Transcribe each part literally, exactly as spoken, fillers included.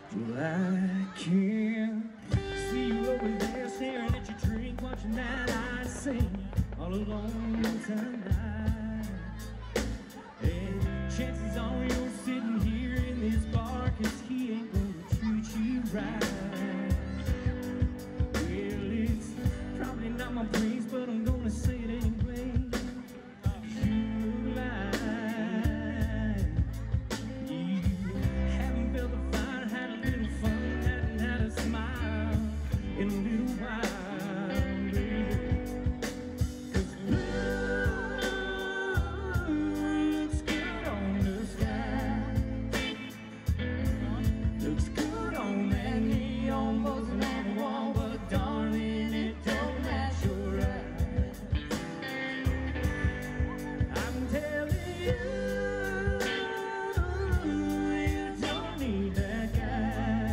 Well, I can't see you over there staring at your drink, watching that light sing all alone tonight. And chances are you're sitting here in this bar, 'cause he ain't gonna treat you right. Well, it's probably not my place, but I'm gonna say it anyway. You lied. You haven't felt the fire, had a little fun, hadn't had a smile in a little while, baby. 'Cause blue looks good on the sky, looks good on that neon buzzing on the wall, but darling, it don't match your eyes. I'm telling you, you don't need that guy.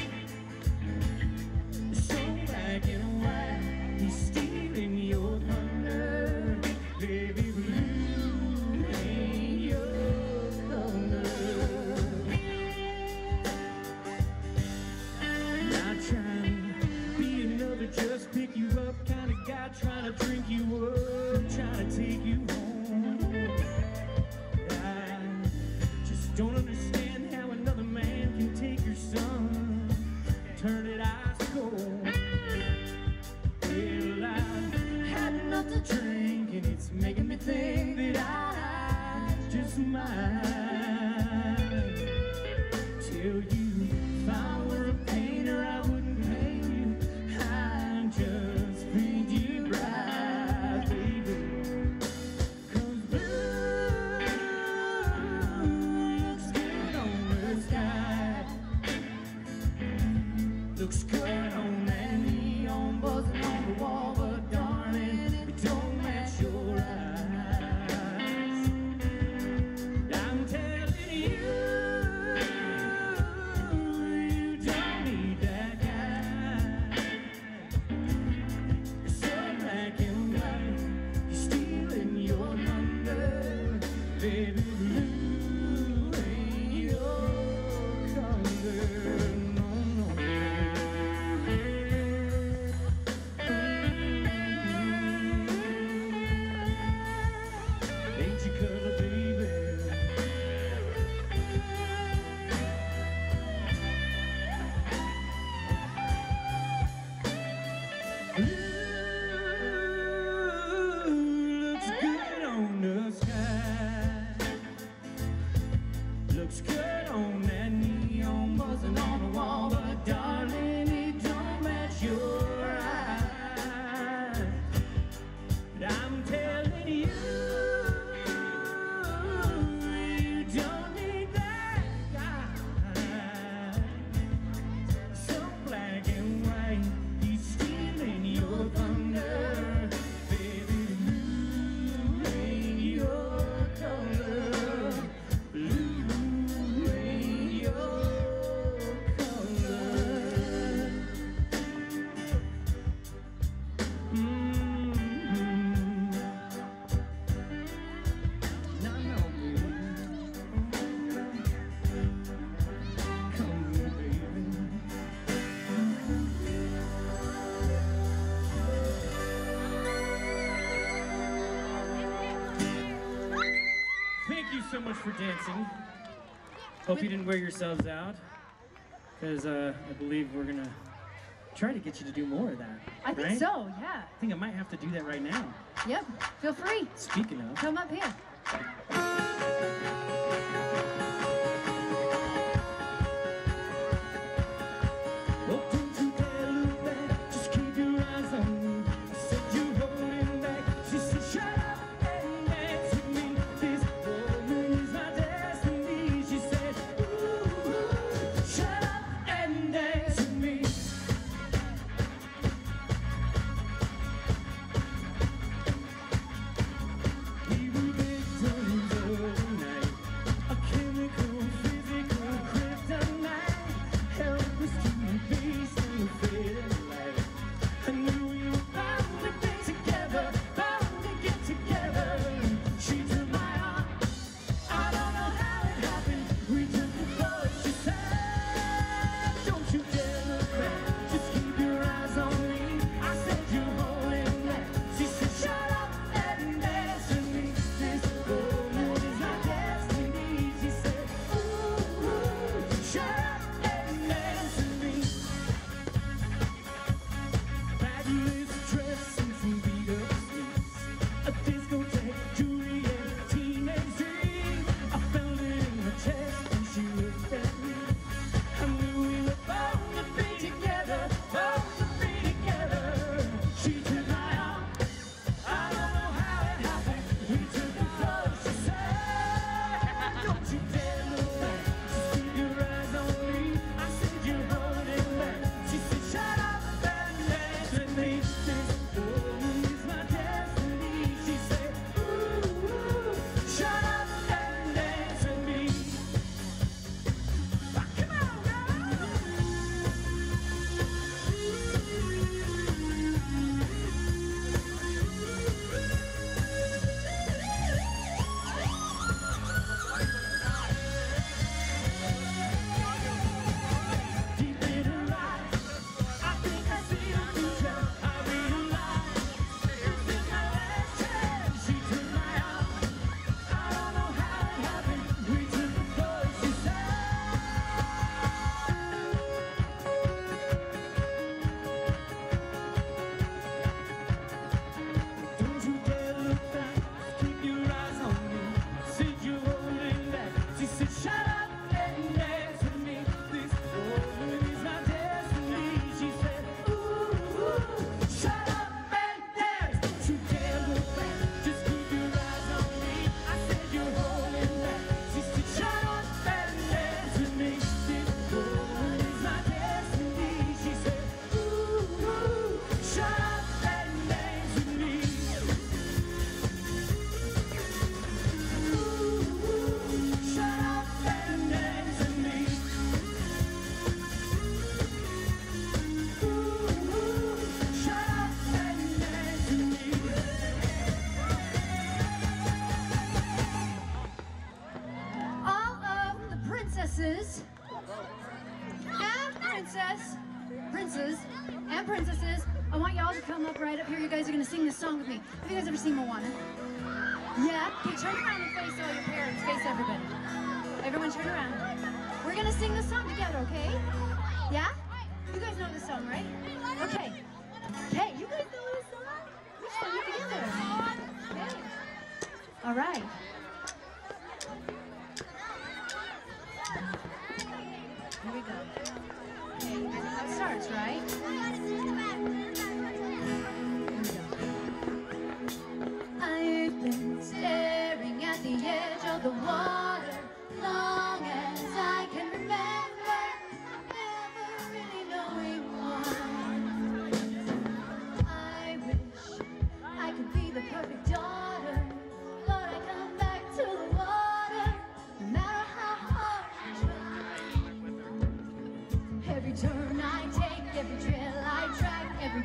So black and white, he's stealing your thunder. Baby, blue ain't your color. Not trying to be another just pick you up kind of guy, trying to drink you up, trying to take you home. I just don't understand how another man can take your son and turn it ice cold. Well, I've had enough to drink, and it's making me think that I just might tell you if I were a painter, I wouldn't paint you, I'd just paint you bright, baby. 'Cause blue looks good on the sky, looks good on that neon buzzing on the wall, but darling, it don't match your eyes. I'm telling you, you don't need that guy. You're so black and white, he's stealing your thunder. Baby, blue ain't your color. No, no. Ain't your color, baby. Blue looks good on the sky, looks good on that neon buzzing on the wall, but darling, it don't match your eyes. But I'm telling you, you don't need that guy. So black and white, he's stealing your thunder. Baby, blue ain't your color. Blue ain't your color. Mm-hmm. No, no, baby. Come here, baby. Thank you so much for dancing. Hope you didn't wear yourselves out, because uh, I believe we're gonna try to get you to do more of that. I think right? so, yeah. I think I might have to do that right now. Yep, feel free. Speaking of, Come up here. well, don't you dare look back, just keep your eyes on me. I said you're holding back. She said shut up and dance with me. This woman is my destiny. She said, ooh, shut up and dance with me. We were victims of And princess, princes, and princesses, I want y'all to come up right up here. You guys are gonna sing this song with me. Have you guys ever seen Moana? Yeah? Okay, turn around and face all your parents. Face everybody. Everyone turn around. We're gonna sing this song together, okay? Yeah? You guys know this song, right? Okay. Okay, you guys know this song? We should sing it together. Okay. All right. Here we go. Okay, you guys know how it starts, right? I've been staring at the edge of the water long as I can remember, never really knowing why. I wish I could be the perfect daughter, but I come back to the water, no matter how hard I try. Every turn I take, every trail I track, every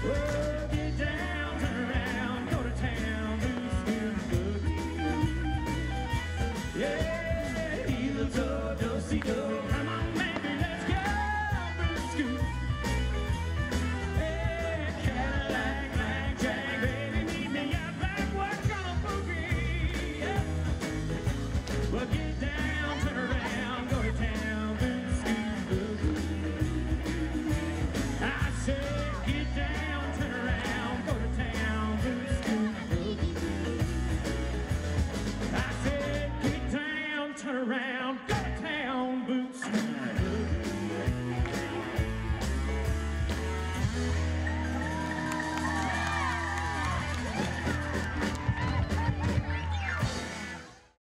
Oh, get down, turn around, go to town, boots, boots, boots. Yeah, heel toe, do-si-do. Come on, baby, let's go, boots, scoot. Hey, Cadillac, blackjack, baby, meet me out back, we're gonna boogie. Yeah. Well, get down, turn around, go to town, boots, scoot, boogie. I said, get down, turn around, go to town, boots, scoot, boogie. I said, get down, turn around, go to town, boots, scoot, boogie.